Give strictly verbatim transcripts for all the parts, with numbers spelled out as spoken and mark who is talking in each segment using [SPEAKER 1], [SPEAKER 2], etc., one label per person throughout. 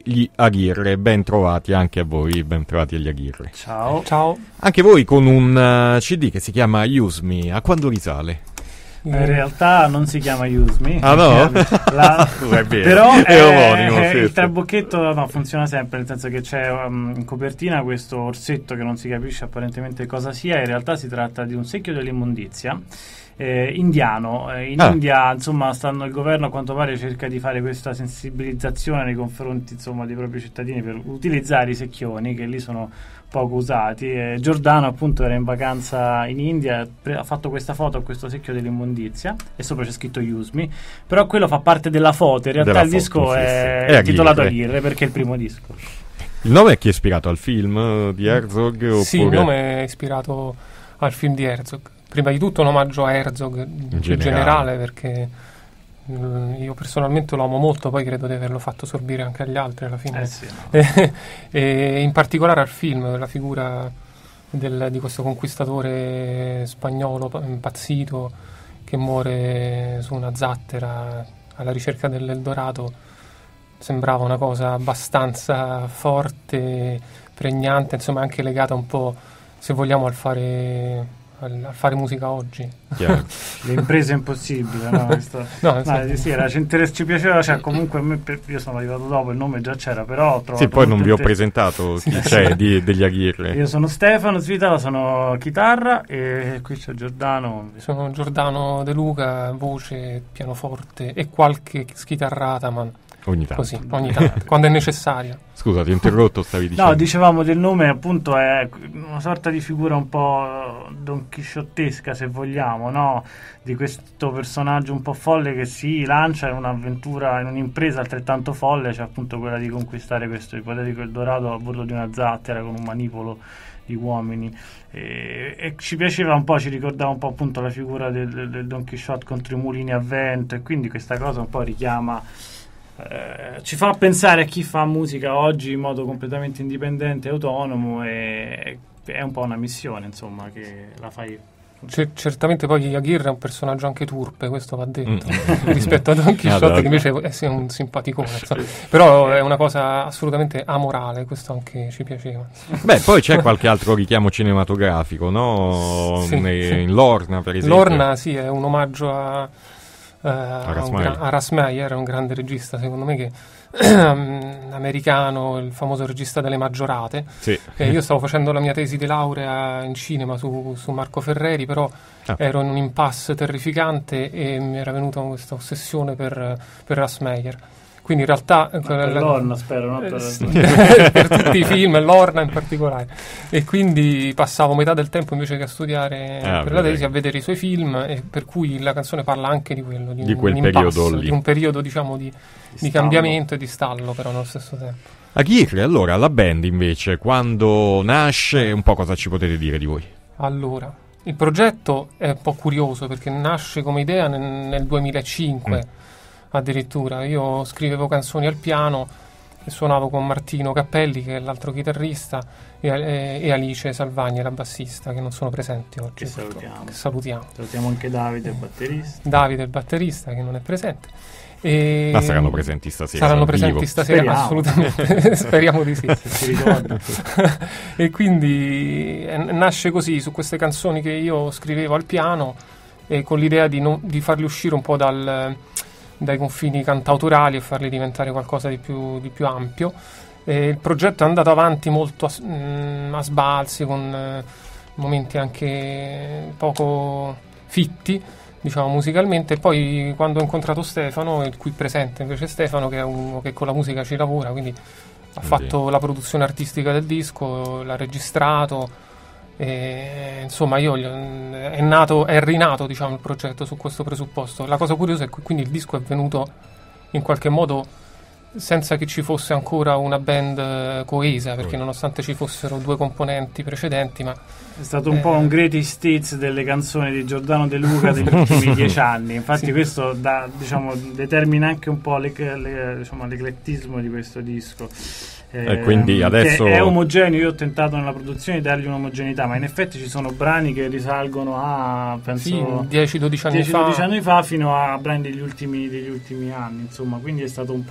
[SPEAKER 1] gli Aguirre. Ben trovati anche a voi, ben trovati agli Aguirre.
[SPEAKER 2] Ciao.
[SPEAKER 3] Ciao.
[SPEAKER 1] Anche voi con un uh, C D che si chiama Use Me. A quando risale?
[SPEAKER 2] In realtà non si chiama Use Me.
[SPEAKER 1] Ah no?
[SPEAKER 2] La...
[SPEAKER 1] è vero.
[SPEAKER 2] Però
[SPEAKER 1] è
[SPEAKER 2] è,
[SPEAKER 1] omonimo,
[SPEAKER 2] è,
[SPEAKER 1] sì,
[SPEAKER 2] il
[SPEAKER 1] sì.
[SPEAKER 2] trabocchetto no, funziona sempre, nel senso che c'è um, in copertina questo orsetto che non si capisce apparentemente cosa sia. In realtà si tratta di un secchio dell'immondizia eh, indiano. Eh, in
[SPEAKER 1] ah.
[SPEAKER 2] India, insomma, stanno, il governo a quanto pare cerca di fare questa sensibilizzazione nei confronti, insomma, dei propri cittadini per utilizzare i secchioni che lì sono poco usati. eh, Giordano appunto era in vacanza in India, pre- ha fatto questa foto a questo secchio dell'immondizia e sopra c'è scritto Use Me, però quello fa parte della foto, in realtà
[SPEAKER 1] Della
[SPEAKER 2] il
[SPEAKER 1] foto,
[SPEAKER 2] disco
[SPEAKER 1] sì,
[SPEAKER 2] è,
[SPEAKER 1] sì. È
[SPEAKER 2] intitolato
[SPEAKER 1] Aguirre.
[SPEAKER 2] Aguirre perché è il primo disco.
[SPEAKER 1] Il nome è chi è ispirato al film uh, di Herzog? Oppure...
[SPEAKER 3] Sì, il nome è ispirato al film di Herzog. Prima di tutto un omaggio a Herzog in
[SPEAKER 1] generale.
[SPEAKER 3] generale, perché mh, io personalmente lo amo molto, poi credo di averlo fatto sorbire anche agli altri alla fine.
[SPEAKER 2] Eh sì, no.
[SPEAKER 3] e, e in particolare al film, la figura del, di questo conquistatore spagnolo impazzito che muore su una zattera alla ricerca dell'Eldorado sembrava una cosa abbastanza forte, pregnante, insomma anche legata un po', se vogliamo, al fare... a fare musica oggi.
[SPEAKER 2] Le imprese impossibili, no? Questo,
[SPEAKER 3] no,
[SPEAKER 2] no,
[SPEAKER 3] sì.
[SPEAKER 2] sì, era, ci, interess- ci piaceva, cioè comunque a me, per, io sono arrivato dopo, il nome già c'era, però ho trovato
[SPEAKER 1] Sì, poi non vi ho
[SPEAKER 2] inter-
[SPEAKER 1] presentato chi
[SPEAKER 2] sì,
[SPEAKER 1] c'è
[SPEAKER 2] sì.
[SPEAKER 1] di, degli Aguirre.
[SPEAKER 2] Io sono Stefano Svitala, sono chitarra e qui c'è Giordano.
[SPEAKER 3] Sono Giordano De Luca, voce, pianoforte e qualche schitarrata, ma
[SPEAKER 1] Ogni tanto.
[SPEAKER 3] così, ogni tanto, quando è necessario.
[SPEAKER 1] Scusa, ti ho interrotto, stavi dicendo.
[SPEAKER 2] No, dicevamo del nome, appunto, è una sorta di figura un po' donchisciottesca, se vogliamo, no? Di questo personaggio un po' folle che si lancia in un'avventura, in un'impresa altrettanto folle, cioè appunto quella di conquistare questo ipotetico Eldorado a bordo di una zattera con un manipolo di uomini. E, e ci piaceva un po', ci ricordava un po' appunto la figura del, del, del Don Quixote contro i mulini a vento, e quindi questa cosa un po' richiama... Eh, ci fa pensare a chi fa musica oggi in modo completamente indipendente e autonomo, e è un po' una missione, insomma, che la fai.
[SPEAKER 3] C- certamente poi Aguirre è un personaggio anche turpe, questo va detto,
[SPEAKER 1] Mm.
[SPEAKER 3] rispetto a Don Quixote,
[SPEAKER 1] Allora.
[SPEAKER 3] che invece è sì, un simpaticone, insomma. Però è una cosa assolutamente amorale, questo anche ci piaceva.
[SPEAKER 1] Beh, poi c'è qualche altro richiamo cinematografico, no?
[SPEAKER 3] Sì,
[SPEAKER 1] Ne-
[SPEAKER 3] sì.
[SPEAKER 1] In Lorna, per esempio.
[SPEAKER 3] Lorna, sì, è un omaggio a, uh, a,
[SPEAKER 1] Ras
[SPEAKER 3] un
[SPEAKER 1] Meyer.
[SPEAKER 3] gra- a Ras Meyer, un grande regista, secondo me, che americano, il famoso regista delle Maggiorate.
[SPEAKER 1] Sì.
[SPEAKER 3] Eh, io stavo facendo la mia tesi di laurea in cinema su, su Marco Ferreri, però
[SPEAKER 1] Ah.
[SPEAKER 3] ero in un impasse terrificante e mi era venuta questa ossessione per, per Ras Meyer. Quindi in realtà
[SPEAKER 2] Per Lorna, spero, no?
[SPEAKER 3] per, per tutti i film, Lorna in particolare, e quindi passavo metà del tempo invece che a studiare
[SPEAKER 1] Ah,
[SPEAKER 3] per la
[SPEAKER 1] beh.
[SPEAKER 3] tesi a vedere i suoi film, e per cui la canzone parla anche di quello, di,
[SPEAKER 1] Di
[SPEAKER 3] un
[SPEAKER 1] quel
[SPEAKER 3] impasse,
[SPEAKER 1] periodo lì.
[SPEAKER 3] di un periodo, diciamo, di, di
[SPEAKER 2] stallo.
[SPEAKER 3] cambiamento e di stallo, però nello stesso tempo.
[SPEAKER 1] Aguirre, allora, la band invece, quando nasce, un po' cosa ci potete dire di voi?
[SPEAKER 3] Allora, il progetto è un po' curioso perché nasce come idea nel, nel duemilacinque,
[SPEAKER 1] Mm.
[SPEAKER 3] addirittura. Io scrivevo canzoni al piano e suonavo con Martino Cappelli, che è l'altro chitarrista, e, e, e Alice Salvagni, la bassista, che non sono presenti oggi.
[SPEAKER 2] Che
[SPEAKER 3] purtroppo.
[SPEAKER 2] salutiamo.
[SPEAKER 3] Che salutiamo.
[SPEAKER 2] Salutiamo anche Davide, il batterista.
[SPEAKER 3] Davide, il batterista, che non è presente. E
[SPEAKER 1] Ma saranno presenti stasera?
[SPEAKER 3] Saranno
[SPEAKER 1] dal
[SPEAKER 3] presenti
[SPEAKER 1] vivo.
[SPEAKER 3] stasera,
[SPEAKER 2] Speriamo.
[SPEAKER 3] assolutamente. Speriamo di sì.
[SPEAKER 2] Se si ricorda.
[SPEAKER 3] E quindi eh, nasce così, su queste canzoni che io scrivevo al piano, e con l'idea di, non- di farli uscire un po' dal, dai confini cantautorali e farli diventare qualcosa di più, di più ampio. E il progetto è andato avanti molto a, s- mh, a sbalzi, con eh, momenti anche poco fitti, diciamo, musicalmente. E poi quando ho incontrato Stefano, il qui presente invece Stefano, che è uno che con la musica ci lavora, quindi ha fatto la produzione artistica del disco, l'ha registrato, e, insomma, io gli- è nato, è rinato, diciamo, il progetto su questo presupposto. La cosa curiosa è che quindi il disco è venuto in qualche modo senza che ci fosse ancora una band eh, coesa, perché nonostante ci fossero due componenti precedenti, ma
[SPEAKER 2] È stato un
[SPEAKER 3] Eh.
[SPEAKER 2] po' un greatest hits delle canzoni di Giordano De Luca degli ultimi dieci anni. Infatti
[SPEAKER 3] Sì.
[SPEAKER 2] questo dà, diciamo, determina anche un po' l'ec- le- diciamo, l'eclettismo di questo disco.
[SPEAKER 1] E quindi
[SPEAKER 2] Ehm,
[SPEAKER 1] adesso-
[SPEAKER 2] che è omogeneo. Io ho tentato nella produzione di dargli un'omogeneità, ma in effetti ci sono brani che risalgono a, penso,
[SPEAKER 3] sì, dieci dodici anni
[SPEAKER 2] dieci
[SPEAKER 3] fa.
[SPEAKER 2] dodici anni fa fino a brani degli ultimi, degli ultimi anni, insomma. Quindi è stato un po' una raccolta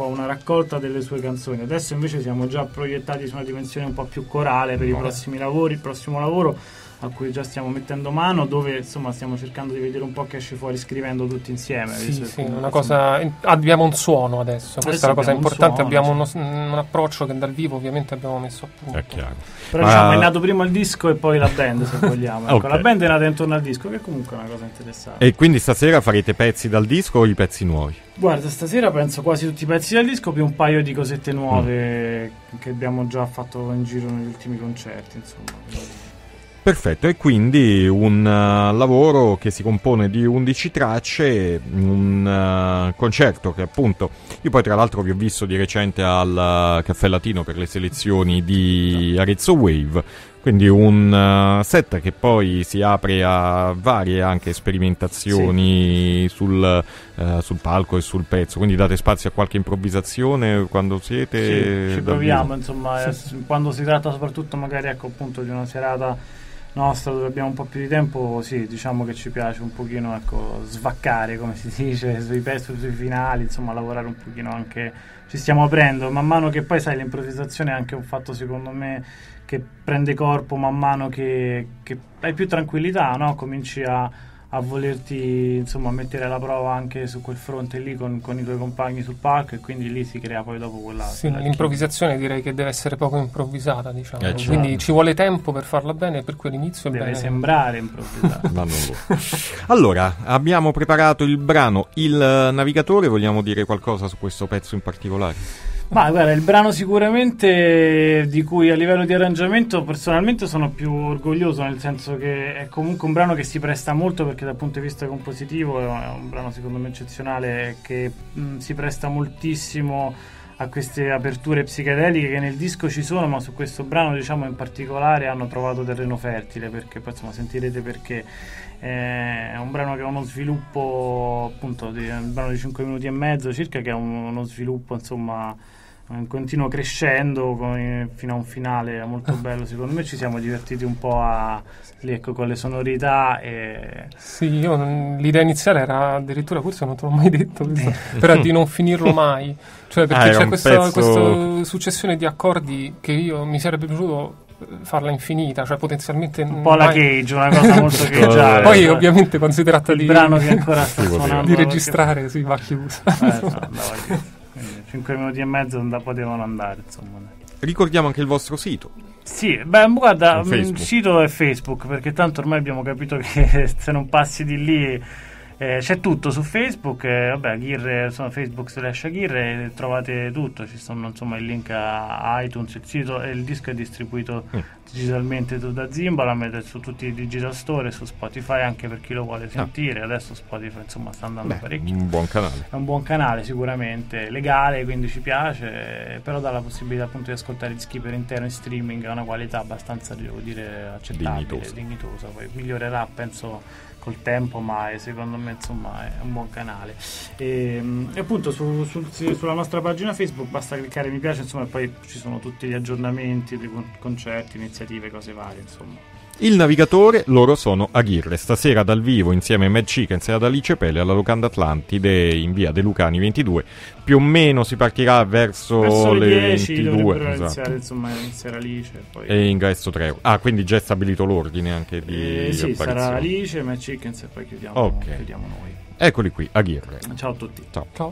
[SPEAKER 2] ascolta delle sue canzoni. Adesso invece siamo già proiettati su una dimensione un po' più corale per i prossimi lavori, il prossimo lavoro a cui già stiamo mettendo mano, dove insomma stiamo cercando di vedere un po' che esce fuori scrivendo tutti insieme.
[SPEAKER 3] Sì, sì,
[SPEAKER 2] comunque,
[SPEAKER 3] una cosa, abbiamo un suono adesso, questa
[SPEAKER 2] adesso
[SPEAKER 3] è la cosa importante,
[SPEAKER 2] suono,
[SPEAKER 3] abbiamo
[SPEAKER 2] sì.
[SPEAKER 3] uno, un approccio che dal vivo ovviamente abbiamo messo a punto.
[SPEAKER 1] È chiaro.
[SPEAKER 2] Però
[SPEAKER 1] Ma...
[SPEAKER 2] diciamo è nato prima il disco e poi la band, se vogliamo. Ecco,
[SPEAKER 1] Okay.
[SPEAKER 2] La band è nata intorno al disco, che comunque è una cosa interessante.
[SPEAKER 1] E quindi stasera farete pezzi dal disco o i pezzi nuovi?
[SPEAKER 2] Guarda, stasera penso quasi tutti i pezzi del disco, più un paio di cosette nuove mm. che abbiamo già fatto in giro negli ultimi concerti, insomma.
[SPEAKER 1] Perfetto, e quindi un uh, lavoro che si compone di undici tracce, un uh, concerto che appunto, io poi tra l'altro vi ho visto di recente al uh, Caffè Latino per le selezioni di Arezzo Wave, quindi un uh, set che poi si apre a varie anche sperimentazioni sì. sul, uh, sul palco e sul pezzo, quindi date spazio a qualche improvvisazione quando siete...
[SPEAKER 2] Sì, ci proviamo, insomma, sì. eh, quando si tratta soprattutto magari ecco appunto di una serata nostra dove abbiamo un po' più di tempo, sì, diciamo che ci piace un pochino ecco svaccare, come si dice, sui pezzi, sui finali, insomma lavorare un pochino anche, ci stiamo aprendo man mano che poi sai l'improvvisazione è anche un fatto secondo me che prende corpo man mano che, che hai più tranquillità, no? Cominci a, a volerti insomma mettere alla prova anche su quel fronte lì con, con i tuoi compagni sul palco e quindi lì si crea poi dopo quella...
[SPEAKER 3] Sì,
[SPEAKER 2] quella
[SPEAKER 3] l'improvvisazione chimica. Direi che deve essere poco improvvisata, diciamo,
[SPEAKER 1] eh, certo.
[SPEAKER 3] Quindi ci vuole tempo per farla bene, per cui l'inizio è
[SPEAKER 2] deve
[SPEAKER 3] bene.
[SPEAKER 2] sembrare improvvisata.
[SPEAKER 1] Ma non lo. Allora, abbiamo preparato il brano Il Navigatore, vogliamo dire qualcosa su questo pezzo in particolare?
[SPEAKER 2] Ma guarda, il brano sicuramente di cui a livello di arrangiamento personalmente sono più orgoglioso, nel senso che è comunque un brano che si presta molto perché dal punto di vista compositivo è un brano secondo me eccezionale che mh, si presta moltissimo a queste aperture psichedeliche che nel disco ci sono, ma su questo brano diciamo in particolare hanno trovato terreno fertile, perché poi insomma sentirete perché è un brano che ha uno sviluppo appunto di, un brano di cinque minuti e mezzo circa, che ha un, uno sviluppo insomma in continuo crescendo con, fino a un finale molto bello. Secondo me ci siamo divertiti un po' a, lì, ecco, con le sonorità e...
[SPEAKER 3] Sì, io l'idea iniziale era addirittura, forse non te l'ho mai detto questo, però di non finirlo mai, cioè perché
[SPEAKER 1] ah,
[SPEAKER 3] c'è questa,
[SPEAKER 1] pezzo...
[SPEAKER 3] questa successione di accordi che io mi sarebbe piaciuto farla infinita, cioè potenzialmente
[SPEAKER 2] un po' la Cage, una cosa molto cageale.
[SPEAKER 3] Poi cioè, ovviamente quando si tratta
[SPEAKER 2] il
[SPEAKER 3] di
[SPEAKER 2] brano che ancora sta suonando
[SPEAKER 3] di registrare perché... si va chiusa.
[SPEAKER 2] Eh, no, cinque minuti e mezzo non potevano andare, insomma.
[SPEAKER 1] Ricordiamo anche il vostro sito.
[SPEAKER 2] Sì, beh, guarda, il sito è Facebook, perché tanto ormai abbiamo capito che se non passi di lì eh, c'è tutto su Facebook, eh, vabbè, Aguirre, sono Facebook slash Aguirre, trovate tutto, ci sono insomma il link a iTunes, il sito e il disco è distribuito mm. digitalmente da Zimbalam su tutti i digital store, su Spotify anche per chi lo vuole sentire. Ah. Adesso Spotify insomma sta andando
[SPEAKER 1] Beh,
[SPEAKER 2] parecchio.
[SPEAKER 1] Un buon canale.
[SPEAKER 2] È un buon canale sicuramente, legale, quindi ci piace, però dà la possibilità appunto di ascoltare il dischi per intero in streaming a una qualità abbastanza, devo dire, accettabile,
[SPEAKER 1] dignitosa.
[SPEAKER 2] dignitosa. Poi migliorerà penso col tempo, ma è, secondo me insomma è un buon canale. E, e appunto su, su, sulla nostra pagina Facebook basta cliccare mi piace, insomma, e poi ci sono tutti gli aggiornamenti, di concerti, iniziative, cose varie, insomma.
[SPEAKER 1] Il Navigatore, loro sono Aguirre, stasera dal vivo insieme a Mad Chickens e ad Alice Pelle alla Locanda Atlantide in via De Lucani ventidue. Più o meno si partirà verso,
[SPEAKER 2] verso le
[SPEAKER 1] dieci,
[SPEAKER 2] ventidue,
[SPEAKER 1] esatto.
[SPEAKER 2] iniziare, insomma, iniziare Alice e poi...
[SPEAKER 1] E ingresso tre euro. Ah, quindi già è stabilito l'ordine anche di
[SPEAKER 2] eh, sì,
[SPEAKER 1] apparizioni.
[SPEAKER 2] sarà Alice, Mad Chickens e poi chiudiamo,
[SPEAKER 1] okay.
[SPEAKER 2] chiudiamo noi.
[SPEAKER 1] Eccoli qui, Aguirre.
[SPEAKER 2] Ciao a tutti.
[SPEAKER 1] Ciao.
[SPEAKER 3] Ciao.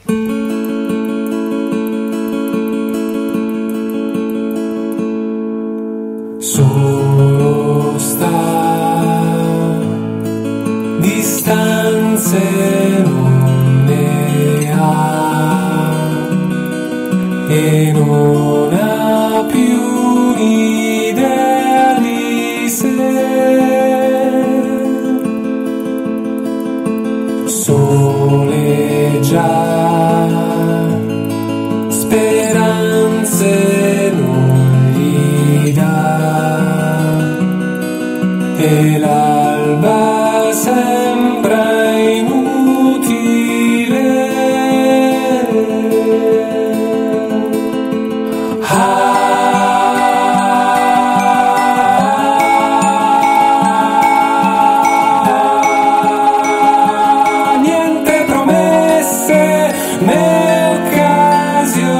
[SPEAKER 4] Solo sta, distanze non ne ha e non ha più idea di sé, soleggia, speranze non gli dà e l'alba sembra inutile. Ah, niente promesse né occasioni.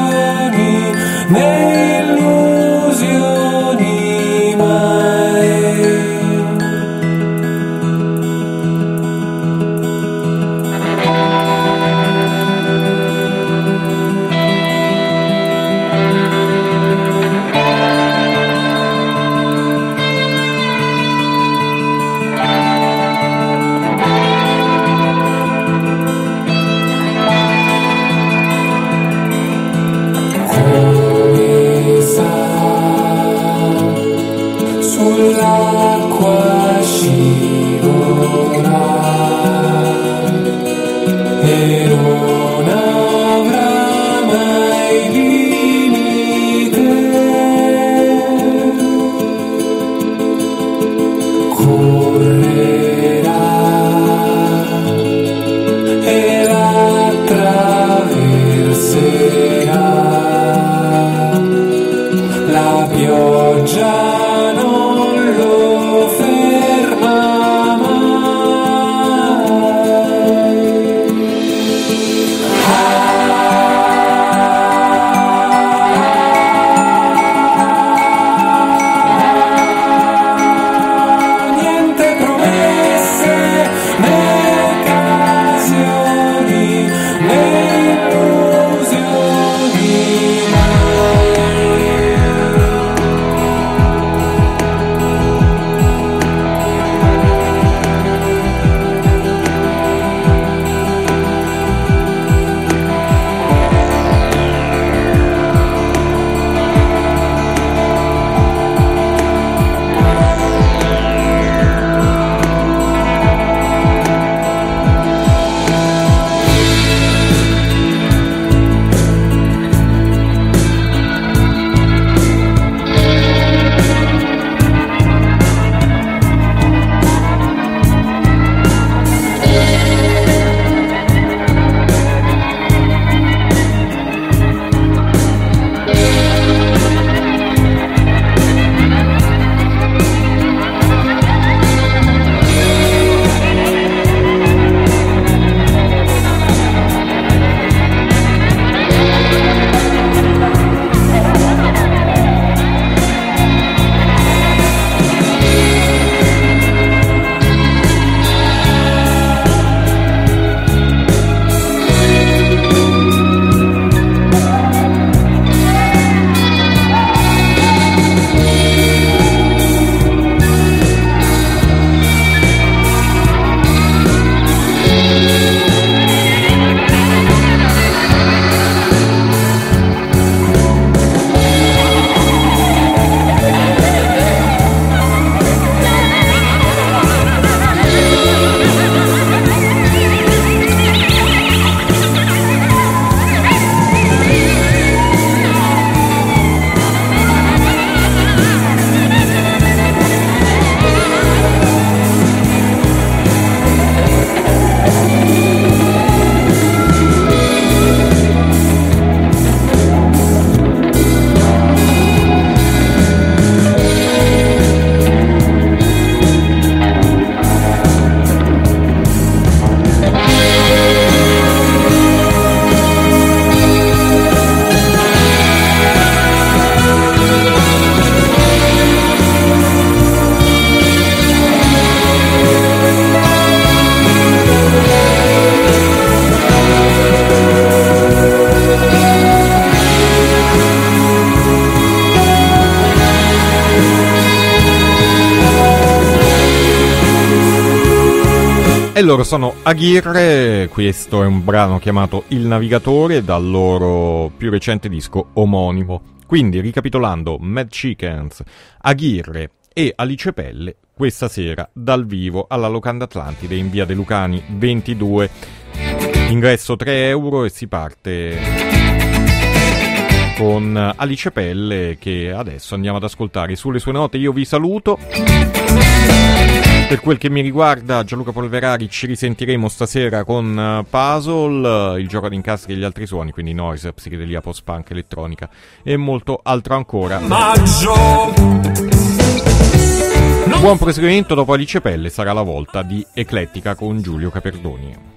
[SPEAKER 1] E loro sono Aguirre, questo è un brano chiamato Il Navigatore dal loro più recente disco omonimo. Quindi, ricapitolando, Mad Chickens, Aguirre e Alice Pelle questa sera dal vivo alla Locanda Atlantide in via De Lucani ventidue. Ingresso tre euro e si parte con Alice Pelle, che adesso andiamo ad ascoltare sulle sue note. Io vi saluto. Per quel che mi riguarda, Gianluca Polverari, ci risentiremo stasera con Puzzle, il gioco ad incastri e gli altri suoni, quindi noise, psichedelia, post-punk, elettronica e molto altro ancora. Maggio. Buon proseguimento, dopo Alice Pelle sarà la volta di Eclettica con Giulio Caperdoni.